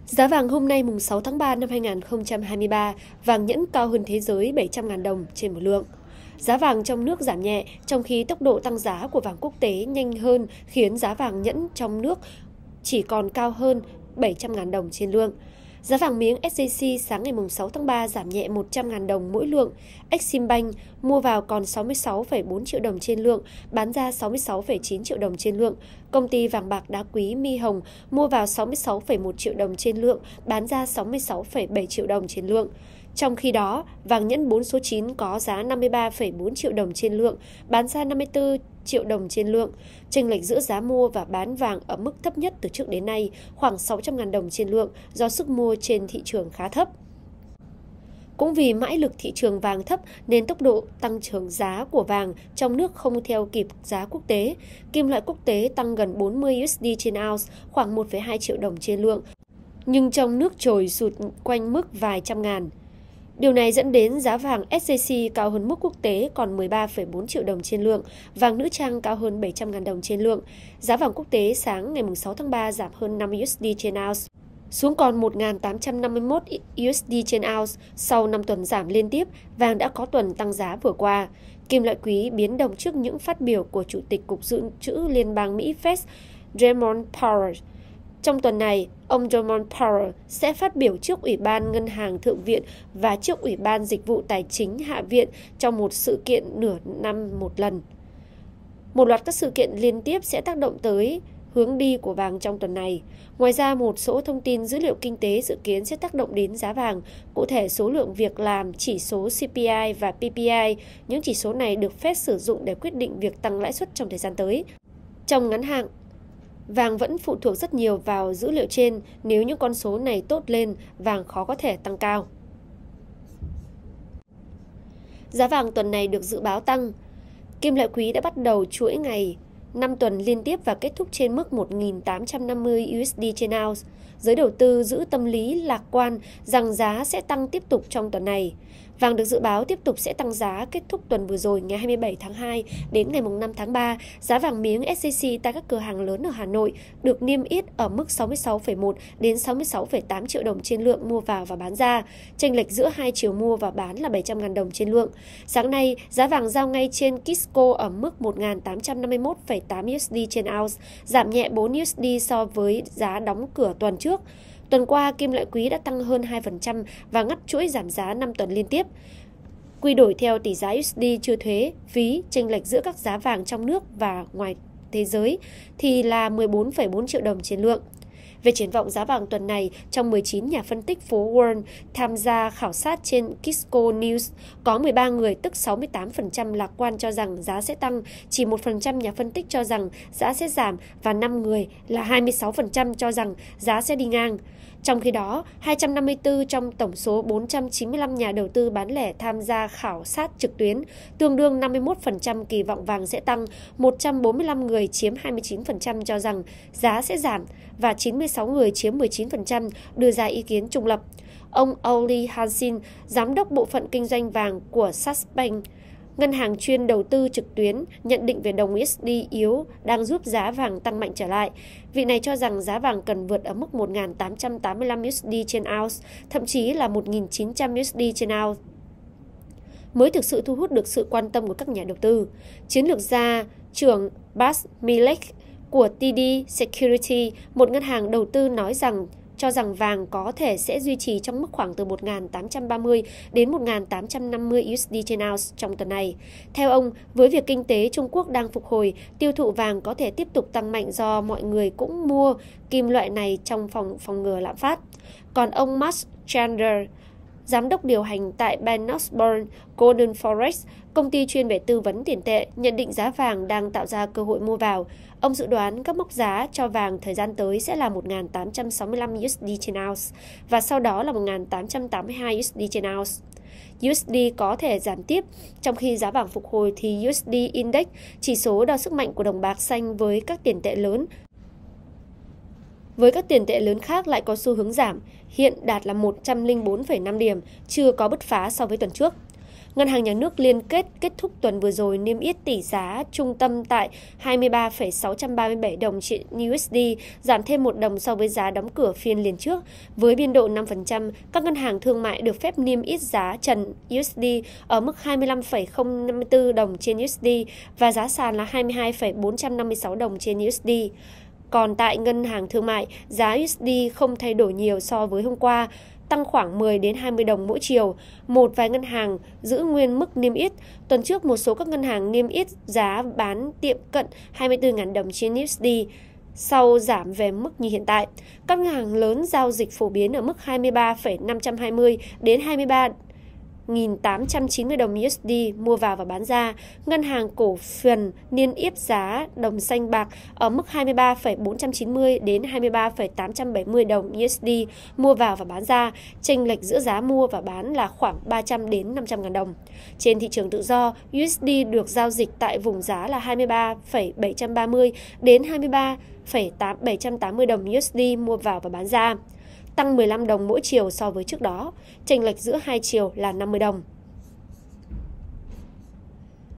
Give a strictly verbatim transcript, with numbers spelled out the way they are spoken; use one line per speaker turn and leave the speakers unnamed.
Giá vàng hôm nay mùng sáu tháng ba năm hai nghìn không trăm hai mươi ba, vàng nhẫn cao hơn thế giới bảy trăm nghìn đồng trên một lượng. Giá vàng trong nước giảm nhẹ, trong khi tốc độ tăng giá của vàng quốc tế nhanh hơn khiến giá vàng nhẫn trong nước chỉ còn cao hơn bảy trăm nghìn đồng trên lượng. Giá vàng miếng ét gi xê sáng ngày sáu tháng ba giảm nhẹ một trăm nghìn đồng mỗi lượng. Eximbank mua vào còn sáu mươi sáu phẩy bốn triệu đồng trên lượng, bán ra sáu mươi sáu phẩy chín triệu đồng trên lượng. Công ty vàng bạc đá quý Mi Hồng mua vào sáu mươi sáu phẩy một triệu đồng trên lượng, bán ra sáu mươi sáu phẩy bảy triệu đồng trên lượng. Trong khi đó, vàng nhẫn bốn số chín có giá năm mươi ba phẩy bốn triệu đồng trên lượng, bán ra năm mươi tư triệu đồng trên lượng. Chênh lệch giữa giá mua và bán vàng ở mức thấp nhất từ trước đến nay, khoảng sáu trăm nghìn đồng trên lượng do sức mua trên thị trường khá thấp. Cũng vì mãi lực thị trường vàng thấp nên tốc độ tăng trưởng giá của vàng trong nước không theo kịp giá quốc tế. Kim loại quốc tế tăng gần bốn mươi đô la trên ounce, khoảng một phẩy hai triệu đồng trên lượng, nhưng trong nước trồi sụt quanh mức vài trăm ngàn. Điều này dẫn đến giá vàng ét gi xê cao hơn mức quốc tế còn mười ba phẩy bốn triệu đồng trên lượng, vàng nữ trang cao hơn bảy trăm nghìn đồng trên lượng. Giá vàng quốc tế sáng ngày sáu tháng ba giảm hơn năm đô la trên ounce, xuống còn một nghìn tám trăm năm mươi mốt đô la trên ounce. Sau năm tuần giảm liên tiếp, vàng đã có tuần tăng giá vừa qua. Kim loại quý biến động trước những phát biểu của Chủ tịch Cục Dự trữ Liên bang Mỹ Fed Jerome Powell. Trong tuần này, ông Jerome Powell sẽ phát biểu trước Ủy ban Ngân hàng Thượng viện và trước Ủy ban Dịch vụ Tài chính Hạ viện trong một sự kiện nửa năm một lần. Một loạt các sự kiện liên tiếp sẽ tác động tới hướng đi của vàng trong tuần này. Ngoài ra, một số thông tin dữ liệu kinh tế dự kiến sẽ tác động đến giá vàng, cụ thể số lượng việc làm, chỉ số xê pê i và pê pê i. Những chỉ số này được Fed sử dụng để quyết định việc tăng lãi suất trong thời gian tới. Trong ngắn hạn, vàng vẫn phụ thuộc rất nhiều vào dữ liệu trên. Nếu những con số này tốt lên, vàng khó có thể tăng cao. Giá vàng tuần này được dự báo tăng. Kim loại quý đã bắt đầu chuỗi ngày năm tuần liên tiếp và kết thúc trên mức một nghìn tám trăm năm mươi đô la trên ounce. Giới đầu tư giữ tâm lý lạc quan rằng giá sẽ tăng tiếp tục trong tuần này. Vàng được dự báo tiếp tục sẽ tăng giá kết thúc tuần vừa rồi ngày hai mươi bảy tháng hai đến ngày năm tháng ba. Giá vàng miếng ét gi xê tại các cửa hàng lớn ở Hà Nội được niêm yết ở mức sáu mươi sáu phẩy một đến sáu mươi sáu phẩy tám triệu đồng trên lượng mua vào và bán ra. Chênh lệch giữa hai chiều mua và bán là bảy trăm nghìn đồng trên lượng. Sáng nay, giá vàng giao ngay trên Kisco ở mức một nghìn tám trăm năm mươi mốt phẩy tám đô la trên ounce, giảm nhẹ bốn đô la so với giá đóng cửa tuần trước. Tuần qua, kim loại quý đã tăng hơn hai phần trăm và ngắt chuỗi giảm giá năm tuần liên tiếp. Quy đổi theo tỷ giá u ét đê chưa thuế, phí, chênh lệch giữa các giá vàng trong nước và ngoài thế giới thì là mười bốn phẩy bốn triệu đồng trên lượng. Về triển vọng giá vàng tuần này, trong mười chín nhà phân tích phố Wall tham gia khảo sát trên Kisco News, có mười ba người tức sáu mươi tám phần trăm lạc quan cho rằng giá sẽ tăng, chỉ một phần trăm nhà phân tích cho rằng giá sẽ giảm và năm người là hai mươi sáu phần trăm cho rằng giá sẽ đi ngang. Trong khi đó, hai trăm năm mươi tư trong tổng số bốn trăm chín mươi lăm nhà đầu tư bán lẻ tham gia khảo sát trực tuyến, tương đương năm mươi mốt phần trăm kỳ vọng vàng sẽ tăng, một trăm bốn mươi lăm người chiếm hai mươi chín phần trăm cho rằng giá sẽ giảm và chín mươi sáu người chiếm mười chín phần trăm đưa ra ý kiến trung lập. Ông Oli Hansin, giám đốc bộ phận kinh doanh vàng của Sasbank, ngân hàng chuyên đầu tư trực tuyến, nhận định về đồng u ét đê yếu đang giúp giá vàng tăng mạnh trở lại. Vị này cho rằng giá vàng cần vượt ở mức một nghìn tám trăm tám mươi lăm đô la trên ounce, thậm chí là một nghìn chín trăm đô la trên ounce, mới thực sự thu hút được sự quan tâm của các nhà đầu tư. Chiến lược gia trưởng Bas Milek của tê đê Security, một ngân hàng đầu tư nói rằng cho rằng vàng có thể sẽ duy trì trong mức khoảng từ một nghìn tám trăm ba mươi đến một nghìn tám trăm năm mươi đô la trên ounce trong tuần này. Theo ông, với việc kinh tế Trung Quốc đang phục hồi, tiêu thụ vàng có thể tiếp tục tăng mạnh do mọi người cũng mua kim loại này trong phòng phòng ngừa lạm phát. Còn ông Max Chandler, giám đốc điều hành tại Ben Osborne Golden Forex, công ty chuyên về tư vấn tiền tệ, nhận định giá vàng đang tạo ra cơ hội mua vào. Ông dự đoán các mốc giá cho vàng thời gian tới sẽ là một nghìn tám trăm sáu mươi lăm đô la trên ounce và sau đó là một nghìn tám trăm tám mươi hai đô la trên ounce. u ét đê có thể giảm tiếp, trong khi giá vàng phục hồi thì u ét đê Index, chỉ số đo sức mạnh của đồng bạc xanh với các tiền tệ lớn, với các tiền tệ lớn khác lại có xu hướng giảm, hiện đạt là một trăm lẻ bốn phẩy năm điểm, chưa có bứt phá so với tuần trước. Ngân hàng Nhà nước liên kết kết thúc tuần vừa rồi niêm yết tỷ giá trung tâm tại hai mươi ba phẩy sáu trăm ba mươi bảy đồng trên u ét đê, giảm thêm một đồng so với giá đóng cửa phiên liền trước. Với biên độ năm phần trăm, các ngân hàng thương mại được phép niêm yết giá trần u ét đê ở mức hai mươi lăm phẩy không năm tư đồng trên u ét đê và giá sàn là hai mươi hai phẩy bốn trăm năm mươi sáu đồng trên u ét đê. Còn tại ngân hàng thương mại, giá u ét đê không thay đổi nhiều so với hôm qua, tăng khoảng mười đến hai mươi đồng mỗi chiều. Một vài ngân hàng giữ nguyên mức niêm yết. Tuần trước, một số các ngân hàng niêm yết giá bán tiệm cận hai mươi tư nghìn đồng trên u ét đê, sau giảm về mức như hiện tại. Các ngân hàng lớn giao dịch phổ biến ở mức hai mươi ba phẩy năm trăm hai mươi đến hai mươi ba nghìn tám trăm chín mươi đồng u ét đê mua vào và bán ra. Ngân hàng cổ phần niêm yết giá đồng xanh bạc ở mức hai mươi ba phẩy bốn trăm chín mươi đến hai mươi ba phẩy tám trăm bảy mươi đồng u ét đê mua vào và bán ra. Chênh lệch giữa giá mua và bán là khoảng ba trăm đến năm trăm nghìn đồng. Trên thị trường tự do, u ét đê được giao dịch tại vùng giá là hai mươi ba phẩy bảy trăm ba mươi đến hai mươi ba phẩy bảy trăm tám mươi đồng u ét đê mua vào và bán ra, tăng mười lăm đồng mỗi chiều so với trước đó. Chênh lệch giữa hai chiều là năm mươi đồng.